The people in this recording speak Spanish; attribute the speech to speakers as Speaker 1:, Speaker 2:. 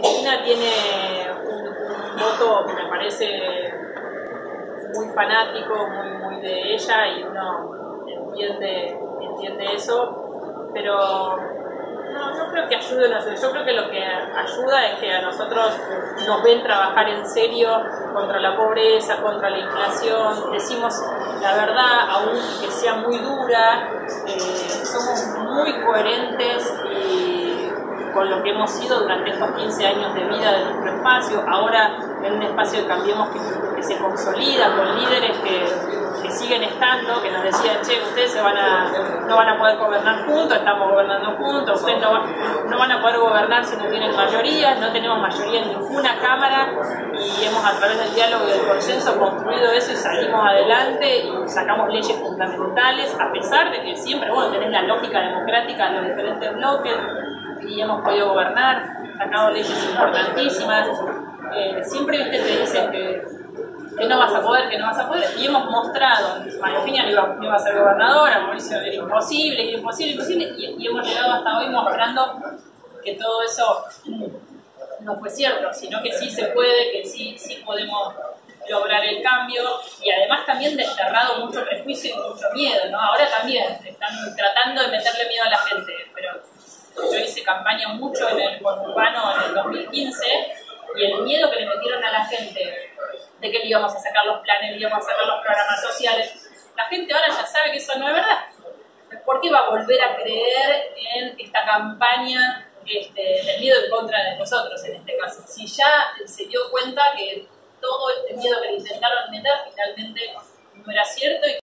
Speaker 1: Cristina tiene un voto que me parece muy fanático, muy de ella, y uno entiende eso, pero no creo que ayude. Yo creo que lo que ayuda es que a nosotros nos ven trabajar en serio contra la pobreza, contra la inflación, decimos la verdad, aún que sea muy dura, somos muy coherentes y con lo que hemos sido durante estos 15 años de vida de nuestro espacio, ahora en un espacio de Cambiemos que se consolida con líderes que siguen estando, que nos decían, che, ustedes no van a poder gobernar juntos, estamos gobernando juntos, ustedes no van a poder gobernar si no tienen mayoría, no tenemos mayoría en ninguna cámara, y hemos a través del diálogo y del consenso construido eso y salimos adelante y sacamos leyes fundamentales, a pesar de que siempre, tenés la lógica democrática de los diferentes bloques, y hemos podido gobernar, sacado leyes importantísimas. Siempre te dicen que no vas a poder, y hemos mostrado, María Eugenia no iba a ser gobernadora, Mauricio era imposible, y hemos llegado hasta hoy mostrando que todo eso no fue cierto, sino que sí se puede, que sí podemos lograr el cambio, y además también desterrado mucho prejuicio y mucho miedo, ¿no? Ahora también están tratando de meterle miedo a la gente, pero yo hice campaña mucho en el conurbano en el 2015, y el miedo que le metieron a la gente de que le íbamos a sacar los planes, le íbamos a sacar los programas sociales, la gente ahora ya sabe que eso no es verdad. ¿Por qué va a volver a creer en esta campaña del miedo en contra de nosotros en este caso? Si ya se dio cuenta que todo este miedo que le intentaron meter finalmente no era cierto, y